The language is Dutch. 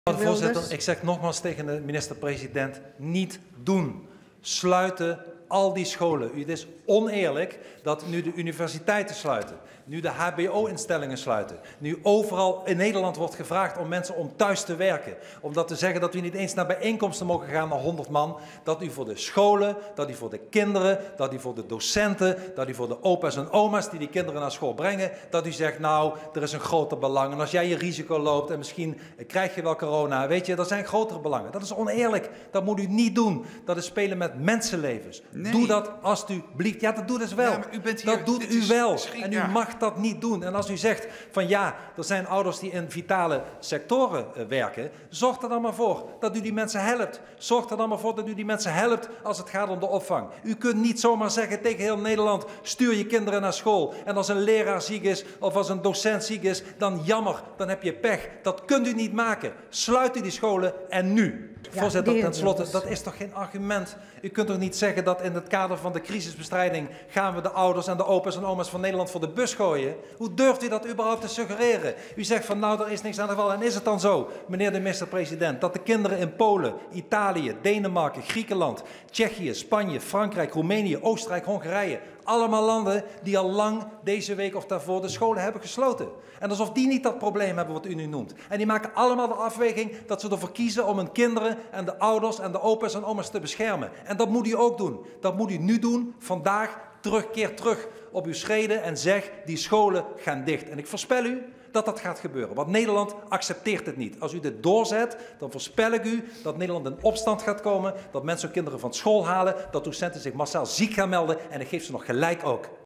Voorzitter, ik zeg nogmaals tegen de minister-president, niet doen. Sluiten al die scholen. Het is oneerlijk dat nu de universiteiten sluiten, nu de hbo-instellingen sluiten, nu overal in Nederland wordt gevraagd om mensen om thuis te werken. Om dat te zeggen dat u niet eens naar bijeenkomsten mogen gaan naar 100 man. Dat u voor de scholen, dat u voor de kinderen, dat u voor de docenten, dat u voor de opa's en oma's die kinderen naar school brengen, dat u zegt nou, er is een groter belang. En als jij je risico loopt en misschien krijg je wel corona, weet je, er zijn grotere belangen. Dat is oneerlijk. Dat moet u niet doen. Dat is spelen met mensenlevens. Nee. Doe dat alstublieft. Ja, dat doet dus wel. Ja, maar u bent hier, dat doet u wel. En u ja. mag dat niet doen. En als u zegt van ja, er zijn ouders die in vitale sectoren werken, zorg er dan maar voor dat u die mensen helpt. Zorg er dan maar voor dat u die mensen helpt als het gaat om de opvang. U kunt niet zomaar zeggen tegen heel Nederland, stuur je kinderen naar school. En als een leraar ziek is of als een docent ziek is, dan jammer, dan heb je pech. Dat kunt u niet maken. Sluit u die scholen en nu. Ja, voorzitter, tenslotte, dat is toch geen argument? U kunt toch niet zeggen dat in het kader van de crisisbestrijding gaan we de ouders en de opa's en oma's van Nederland voor de bus gooien? Hoe durft u dat überhaupt te suggereren? U zegt van nou, er is niks aan de val. En is het dan zo, meneer de minister-president, dat de kinderen in Polen, Italië, Denemarken, Griekenland, Tsjechië, Spanje, Frankrijk, Roemenië, Oostenrijk, Hongarije, allemaal landen die al lang deze week of daarvoor de scholen hebben gesloten. En alsof die niet dat probleem hebben wat u nu noemt. En die maken allemaal de afweging dat ze ervoor kiezen om hun kinderen en de ouders en de opa's en oma's te beschermen. En dat moet u ook doen. Dat moet u nu doen, vandaag, keer terug op uw schreden en zeg, die scholen gaan dicht. En ik voorspel u dat dat gaat gebeuren. Want Nederland accepteert het niet. Als u dit doorzet, dan voorspel ik u dat Nederland in opstand gaat komen, dat mensen hun kinderen van school halen, dat docenten zich massaal ziek gaan melden en ik geef ze nog gelijk ook.